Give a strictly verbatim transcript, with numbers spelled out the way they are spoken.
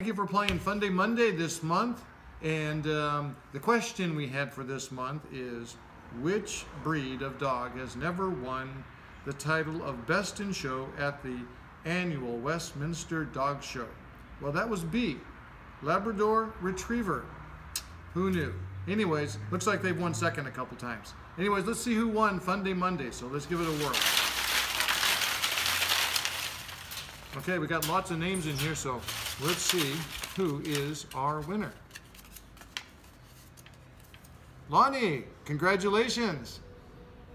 Thank you for playing Fun Day Monday this month. And um, the question we had for this month is, which breed of dog has never won the title of Best in Show at the annual Westminster Dog Show? Well, that was B, Labrador Retriever. Who knew? Anyways, looks like they've won second a couple times. Anyways, let's see who won Fun Day Monday. So let's give it a whirl. Okay, we got lots of names in here, so let's see who is our winner. Lonnie, congratulations.